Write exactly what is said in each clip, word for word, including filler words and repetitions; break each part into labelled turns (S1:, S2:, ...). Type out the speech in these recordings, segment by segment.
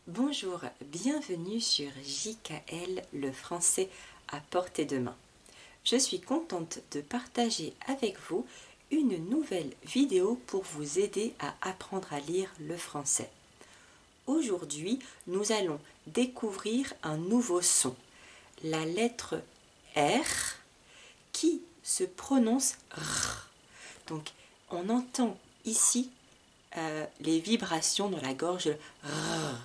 S1: Bonjour, bienvenue sur J K L, le français à portée de main. Je suis contente de partager avec vous une nouvelle vidéo pour vous aider à apprendre à lire le français. Aujourd'hui, nous allons découvrir un nouveau son, la lettre R qui se prononce R. Donc, on entend ici euh, les vibrations dans la gorge R.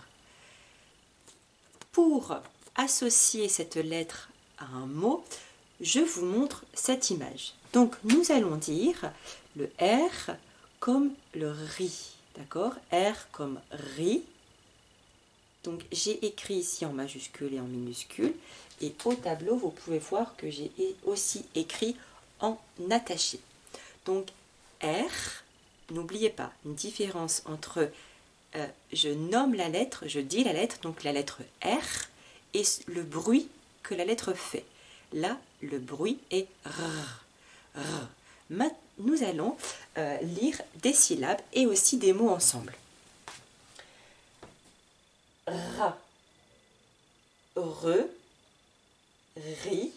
S1: Pour associer cette lettre à un mot, je vous montre cette image. Donc nous allons dire le R comme le riz, d'accord? R comme riz. Donc j'ai écrit ici en majuscule et en minuscule. Et au tableau, vous pouvez voir que j'ai aussi écrit en attaché. Donc R, n'oubliez pas, une différence entre Euh, je nomme la lettre, je dis la lettre, donc la lettre R, et le bruit que la lettre fait. Là, le bruit est R. R. Ma- nous allons euh, lire des syllabes et aussi des mots ensemble. Ra, re, ri,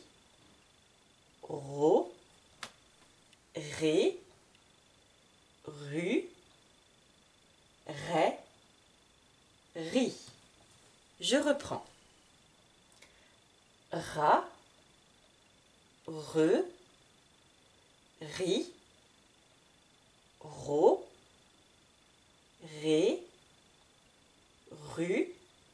S1: ro, ré, ru, ré, ri. Je reprends. Ra, re, ri, ro, ré, ru,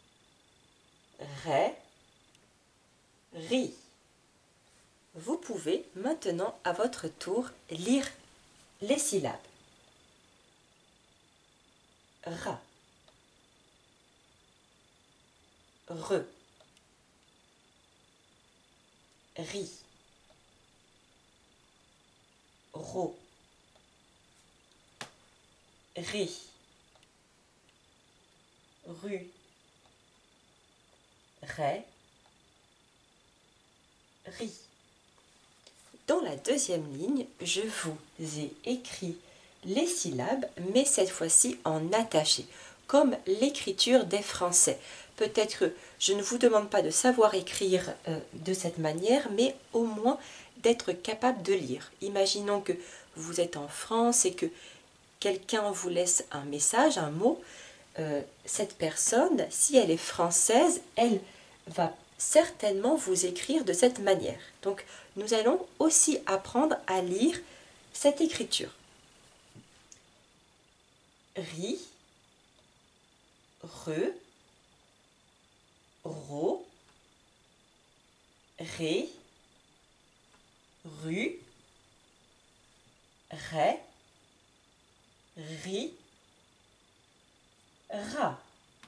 S1: ré, ri. Vous pouvez maintenant à votre tour lire les syllabes. Ra, re, ri, ro, ré, ru, ré, ri. Dans la deuxième ligne, je vous ai écrit les syllabes, mais cette fois-ci en attaché, comme l'écriture des Français. Peut-être que je ne vous demande pas de savoir écrire euh, de cette manière, mais au moins d'être capable de lire. Imaginons que vous êtes en France et que quelqu'un vous laisse un message, un mot. Euh, cette personne, si elle est française, elle va certainement vous écrire de cette manière. Donc, nous allons aussi apprendre à lire cette écriture. Ri, re, ro, ré, ru, ré, ri, ra.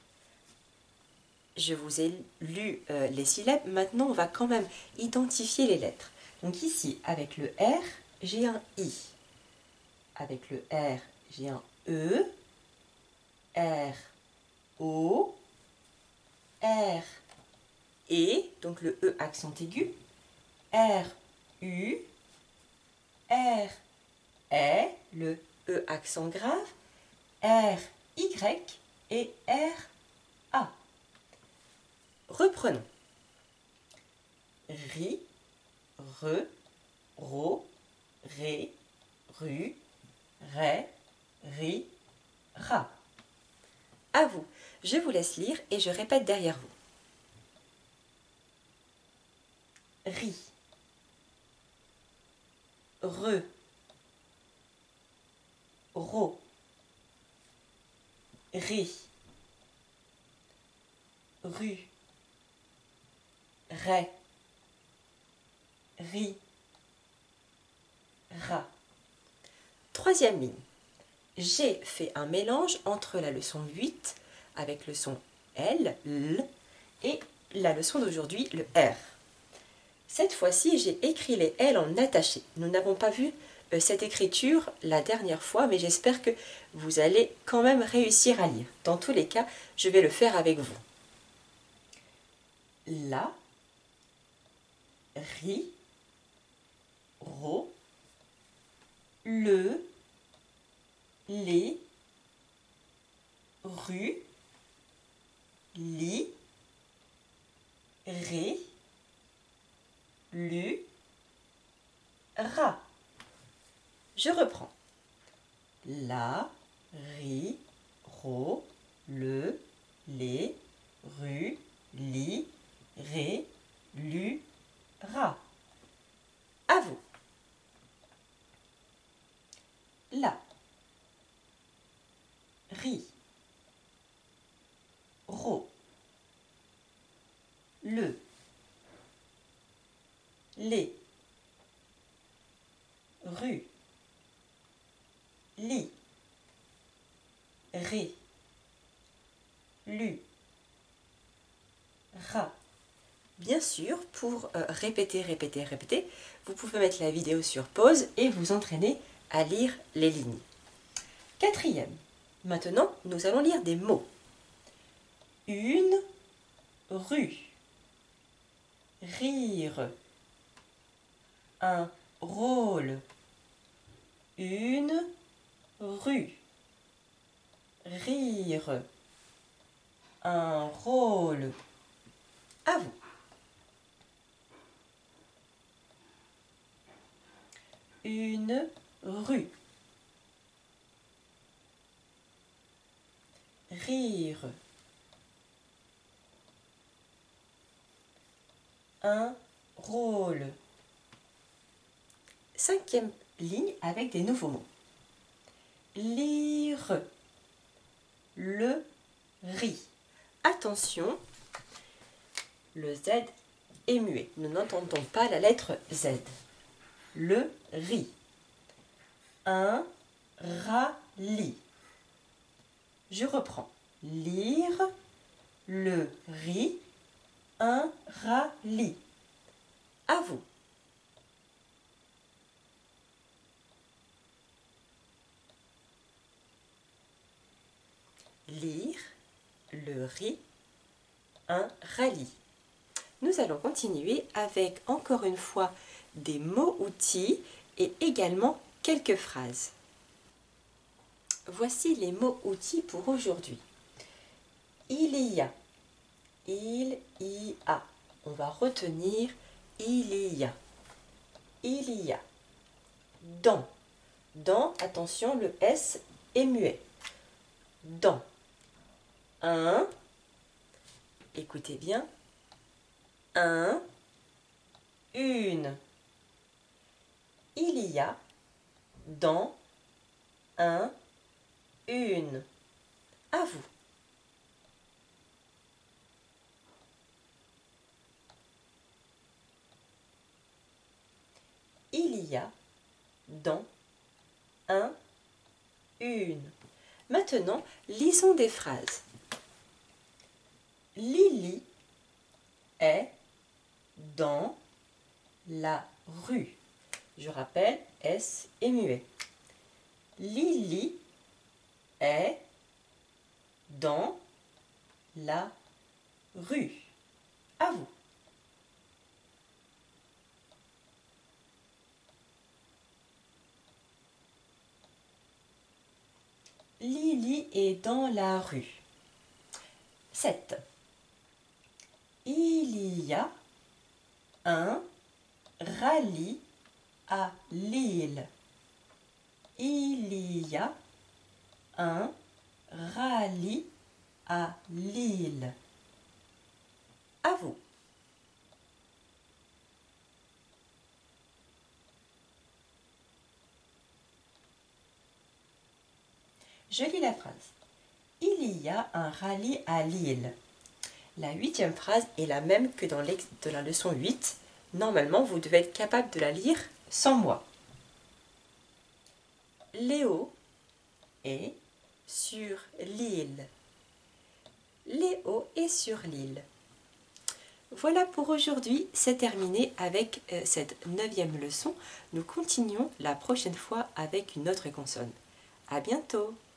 S1: Je vous ai lu euh, les syllabes, maintenant on va quand même identifier les lettres. Donc ici, avec le R, j'ai un I. Avec le R, j'ai un E, R, O, R, E, donc le E accent aigu, R, U, R, E, le E accent grave, R, Y et R, A. Reprenons. Ri, re, ro, ré, ru, ré, ri, ra. À vous. Je vous laisse lire et je répète derrière vous. Ri, re, ro, ré, ru, ré, ri, ra. Troisième ligne. J'ai fait un mélange entre la leçon huit avec le son L, L et la leçon d'aujourd'hui, le R. Cette fois-ci, j'ai écrit les L en attaché. Nous n'avons pas vu euh, cette écriture la dernière fois, mais j'espère que vous allez quand même réussir à lire. Dans tous les cas, je vais le faire avec vous. La, ri, ro, le, les, ru, li, ri, lu, ra. Je reprends. La, ri, ro, le, les, ru, li, ré, lu, ra. À vous. La, ri, ro, le, les, ru, li, ré, lu, ra. Bien sûr, pour euh, répéter, répéter, répéter, vous pouvez mettre la vidéo sur pause et vous entraîner à lire les lignes. Quatrième. Maintenant, nous allons lire des mots. Une rue. Rire. Un rôle. Une rue. Rire. Un rôle. À vous. Une rue. Rire. Un rôle. Cinquième ligne avec des nouveaux mots. Lire. Le ri. Attention, le Z est muet. Nous n'entendons pas la lettre Z. Le ri. Un rallye. Je reprends. Lire, le ri, un rallye. À vous. Lire, le ri, un rallye. Nous allons continuer avec encore une fois des mots-outils et également quelques phrases. Voici les mots-outils pour aujourd'hui. Il y a, il y a. On va retenir il y a, il y a. Dans, dans, attention, le S est muet. Dans. Un, écoutez bien, un, une. Il y a, dans, un, une. À vous. Il y a, dans, un, une. Maintenant, lisons des phrases. Lily est dans la rue. Je rappelle, S est muet. Lily est dans la rue. À vous. Lily est dans la rue. sept. Il y a un rallye à Lille. Il y a un rallye à Lille. À vous. Je lis la phrase. Il y a un rallye à Lille. La huitième phrase est la même que dans de la leçon huit. Normalement, vous devez être capable de la lire sans moi. Léo est sur l'île. Léo est sur l'île. Voilà pour aujourd'hui, c'est terminé avec euh, cette neuvième leçon. Nous continuons la prochaine fois avec une autre consonne. À bientôt!